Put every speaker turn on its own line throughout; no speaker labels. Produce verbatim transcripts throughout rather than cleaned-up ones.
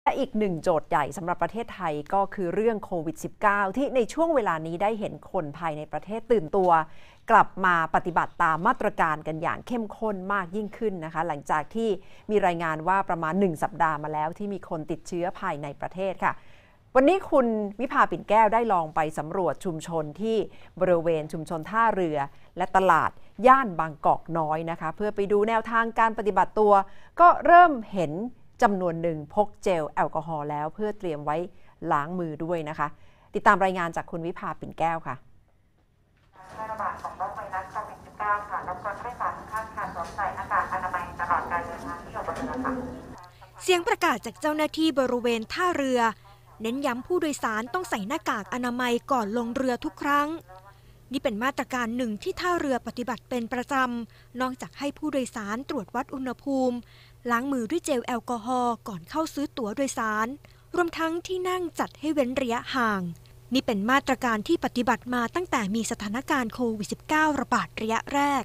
อีกหนึ่งโจทย์ใหญ่สำหรับประเทศไทยก็คือเรื่องโควิด สิบเก้า ที่ในช่วงเวลานี้ได้เห็นคนภายในประเทศตื่นตัวกลับมาปฏิบัติตามมาตรการกันอย่างเข้มข้นมากยิ่งขึ้นนะคะหลังจากที่มีรายงานว่าประมาณหนึ่งสัปดาห์มาแล้วที่มีคนติดเชื้อภายในประเทศค่ะวันนี้คุณวิภาปิ่นแก้วได้ลองไปสำรวจชุมชนที่บริเวณชุมชนท่าเรือและตลาดย่านบางกอกน้อยนะคะเพื่อไปดูแนวทางการปฏิบัติตัวก็เริ่มเห็นจำนวนหนึ่งพกเจลแอลกอฮอล์แล้วเพื่อเตรียมไว้ล้างมือด้วยนะคะติดตามรายงานจากคุณวิภาปิ่นแก้วค่ะ
การระบาดของโรคไวรัสโควิด สิบเก้า ค่ะรบกวนผู้โดยสารทุกท่านค่ะสวมใส่หน้ากากอนามัยตลอดการเดินทางที่อยู่บนเรือค่ะ
เสียงประกาศจากเจ้าหน้าที่บริเวณท่าเรือเน้นย้ำผู้โดยสารต้องใส่หน้ากากอนามัยก่อนลงเรือทุกครั้งนี่เป็นมาตรการหนึ่งที่ท่าเรือปฏิบัติเป็นประจำนอกจากให้ผู้โดยสารตรวจวัดอุณหภูมิล้างมือด้วยเจลแอลกอฮอล์ก่อนเข้าซื้อตั๋วโดยสารรวมทั้งที่นั่งจัดให้เว้นระยะห่างนี่เป็นมาตรการที่ปฏิบัติมาตั้งแต่มีสถานการณ์โควิด สิบเก้า ระบาดระยะแรก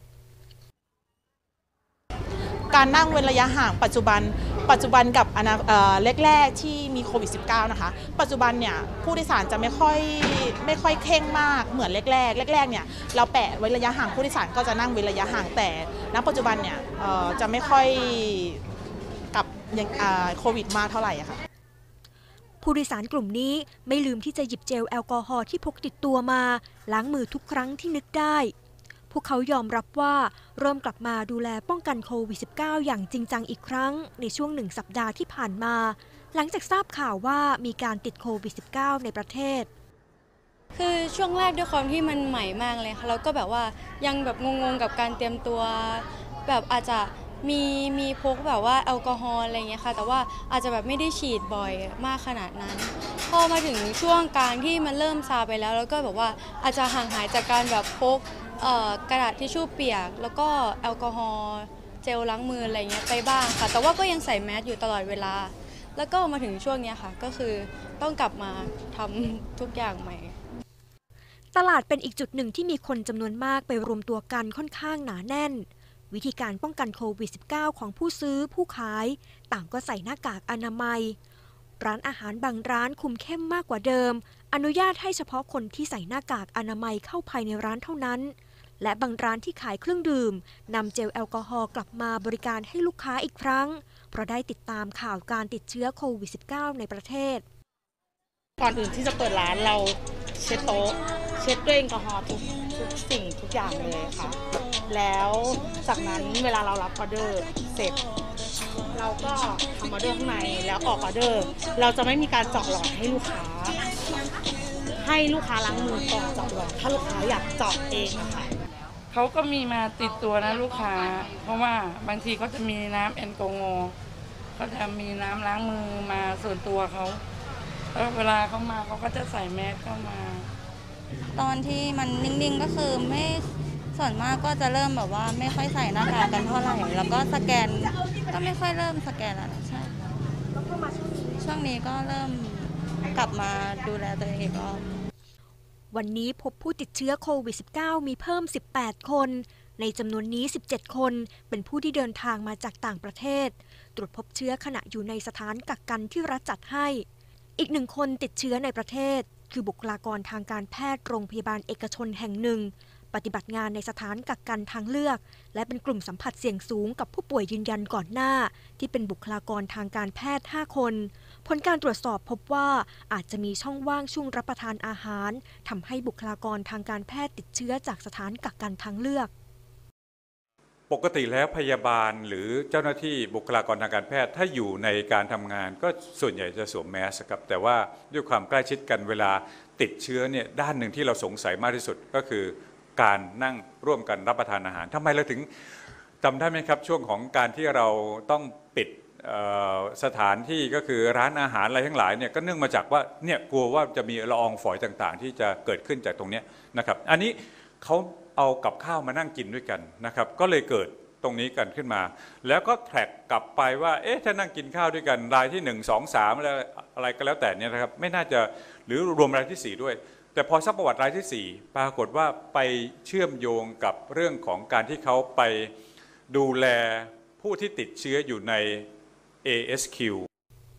การนั่งเว้นระยะห่างปัจจุบันปัจจุบันกับอนาแรกๆที่มีโควิด สิบเก้า นะคะปัจจุบันเนี่ยผู้โดยสารจะไม่ค่อยไม่ค่อยเคร่งมากเหมือนแรกๆแรกๆเนี่ยเราแปะไว้ระยะห่างผู้โดยสารก็จะนั่งเว้นระยะห่างแต่ณปัจจุบันเนี่ยจะไม่ค่อยกับโควิดมากเท่าไหร่ค่ะ
ผู้โดยสารกลุ่มนี้ไม่ลืมที่จะหยิบเจลแอลกอฮอล์ที่พกติดตัวมาล้างมือทุกครั้งที่นึกได้พวกเขายอมรับว่าเริ่มกลับมาดูแลป้องกันโควิด สิบเก้า อย่างจริงจังอีกครั้งในช่วงหนึ่งสัปดาห์ที่ผ่านมาหลังจากทราบข่าวว่ามีการติดโควิด สิบเก้า ในประเทศ
คือช่วงแรกด้วยความที่มันใหม่มากเลยค่ะแล้วก็แบบว่ายังแบบงงๆกับการเตรียมตัวแบบอาจจะมีมีพกแบบว่าแอลกอฮอล์อะไรเงี้ยค่ะแต่ว่าอาจจะแบบไม่ได้ฉีดบ่อยมากขนาดนั้นพอมาถึงช่วงกลางที่มันเริ่มซาไปแล้วแล้วก็แบบว่าอาจจะห่างหายจากการแบบพกกระดาษทิชชู่เปียกแล้วก็แอลกอฮอล์เจลล้างมืออะไรเงี้ยไปบ้างค่ะแต่ว่าก็ยังใส่แมสอยู่ตลอดเวลาแล้วก็มาถึงช่วงนี้ค่ะก็คือต้องกลับมาทำทุกอย่างใหม่
ตลาดเป็นอีกจุดหนึ่งที่มีคนจำนวนมากไปรวมตัวกันค่อนข้างหนาแน่นวิธีการป้องกันโควิด สิบเก้า ของผู้ซื้อผู้ขายต่างก็ใส่หน้ากากอนามัยร้านอาหารบางร้านคุมเข้มมากกว่าเดิมอนุญาตให้เฉพาะคนที่ใส่หน้ากากอนามัยเข้าภายในร้านเท่านั้นและบางร้านที่ขายเครื่องดื่มนำเจลแอลกอฮอล์กลับมาบริการให้ลูกค้าอีกครั้งเพราะได้ติดตามข่าวการติดเชื้อโควิด สิบเก้า ในประเทศ
ก่อนอื่นที่จะเปิดร้านเราเช็ดโต๊ะเช็ดด้วยแอลกอฮอล์ทุกทุกสิ่งทุกอย่างเลยค่ะแล้วจากนั้นเวลาเรารับออเดอร์เสร็จเราก็ทำออเดอร์ข้างในแล้วออกออเดอร์เราจะไม่มีการเจาะหลอดให้ลูกค้าให้ลูกค้าล้างมือก่อนเจาะหลอดถ้าลูกค้าอยากเจาะเองนะคะ
เขาก็มีมาติดตัวนะลูกค้าเพราะว่าบางทีเขาจะมีน้ำแอลกอฮอล์เขาจะมีน้ำล้างมือมาส่วนตัวเขาแล้วเวลาเขามาเขาก็จะใส่แมสเข้ามา
ตอนที่มันนิ่งๆก็คือไม่ส่วนมากก็จะเริ่มแบบว่าไม่ค่อยใส่หน้ากากกันเท่าไหร่แล้วก็สแกนก็ไม่ค่อยเริ่มสแกนแล้วใช่แล้วก็มาช่วงนี้ช่วงนี้ก็เริ่มกลับมาดูแลตัวเองอีกรอบ
วันนี้พบผู้ติดเชื้อโควิด สิบเก้า มีเพิ่มสิบแปดคนในจำนวนนี้สิบเจ็ดคนเป็นผู้ที่เดินทางมาจากต่างประเทศตรวจพบเชื้อขณะอยู่ในสถานกักกันที่รัฐจัดให้อีกหนึ่งคนติดเชื้อในประเทศคือบุคลากรทางการแพทย์โรงพยาบาลเอกชนแห่งหนึ่งปฏิบัติงานในสถานกักกันทางเลือกและเป็นกลุ่มสัมผัสเสี่ยงสูงกับผู้ป่วยยืนยันก่อนหน้าที่เป็นบุคลากรทางการแพทย์ห้าคนผลการตรวจสอบพบว่าอาจจะมีช่องว่างช่วงรับประทานอาหารทำให้บุคลากรทางการแพทย์ติดเชื้อจากสถานกักกันทางเลือก
ปกติแล้วพยาบาลหรือเจ้าหน้าที่บุคลากรทางการแพทย์ถ้าอยู่ในการทำงานก็ส่วนใหญ่จะสวมแมสครับแต่ว่าด้วยความใกล้ชิดกันเวลาติดเชื้อเนี่ยด้านหนึ่งที่เราสงสัยมากที่สุดก็คือการนั่งร่วมกันรับประทานอาหารทำไมเราถึงจำได้ไหมครับช่วงของการที่เราต้องปิดสถานที่ก็คือร้านอาหารอะไรทั้งหลายเนี่ยก็เนื่องมาจากว่าเนี่ยกลัวว่าจะมีละอองฝอยต่างๆที่จะเกิดขึ้นจากตรงนี้นะครับอันนี้เขาเอากับข้าวมานั่งกินด้วยกันนะครับก็เลยเกิดตรงนี้กันขึ้นมาแล้วก็แทร็กกลับไปว่าเอ๊ะถ้านั่งกินข้าวด้วยกันรายที่หนึ่ง สอง สามอะไรอะไรก็แล้วแต่เนี่ยนะครับไม่น่าจะหรือรวมรายที่สี่ด้วยแต่พอซักประวัติรายที่สี่ปรากฏว่าไปเชื่อมโยงกับเรื่องของการที่เขาไปดูแลผู้ที่ติดเชื้ออยู่ใน เอ เอส คิว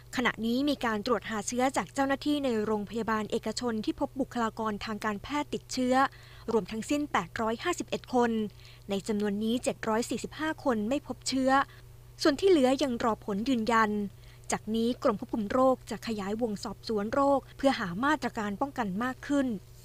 ขณะนี้มีการตรวจหาเชื้อจากเจ้าหน้าที่ในโรงพยาบาลเอกชนที่พบบุคลากรทางการแพทย์ติดเชื้อรวมทั้งสิ้นแปดร้อยห้าสิบเอ็ดคนในจำนวนนี้เจ็ดร้อยสี่สิบห้าคนไม่พบเชื้อส่วนที่เหลือยังรอผลยืนยันจากนี้กรมควบคุมโรคจะขยายวงสอบสวนโรคเพื่อหามาตรการป้องกันมากขึ้น